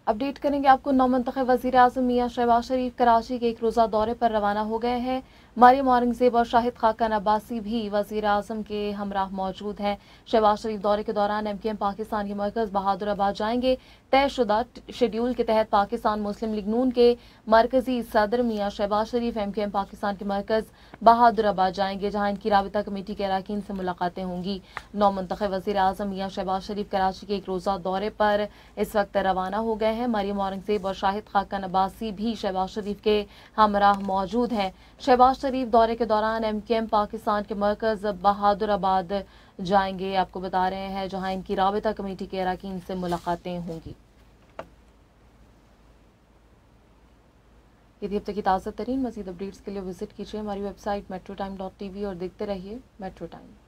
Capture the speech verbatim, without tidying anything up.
Update करेंगे आपको। नौमंतखब वज़ीर-ए-आज़म मियां शहबाज शरीफ कराची के एक रोज़ा दौरे पर रवाना हो गए हैं। मरियम औरंगज़ेब और शाहिद खाकन अब्बासी भी वज़ीर-ए-आज़म के हमराह मौजूद हैं। शहबाज शरीफ दौरे के दौरान एम के एम पाकिस्तान के मरकज़ बहादुराबाद जाएंगे। तयशुदा शेड्यूल के तहत पाकिस्तान मुस्लिम लीग नून के मरकजी सदर मियां Shahbaz Sharif M Q M Pakistan के मरकज़ बहादुराबाद जाएंगे, जहाँ इनकी राबिता कमेटी के अरकान से मुलाकातें होंगी। नौमंतखब वज़ीर-ए-आज़म मियां शहबाज शरीफ कराची के एक रोज़ा दौरे पर इस वक्त रवाना हो गए हैं। मरियम औरंगज़ेब और शाहिद खाकन अब्बासी भी शहबाज शरीफ के हमराह मौजूद हैं। शहबाज शरीफ दौरे के दौरान एम के एम पाकिस्तान के मरकज़ बहादुराबाद जाएंगे, आपको बता रहे हैं, जहां इनकी राबिता कमेटी के अरकान से मुलाकातें होंगी। यदि अब तक की ताज़ा तरीन मज़ीद अपडेट्स के लिए विजिट कीजिए हमारी website metro time dot T V और देखते रहिए मेट्रो टाइम।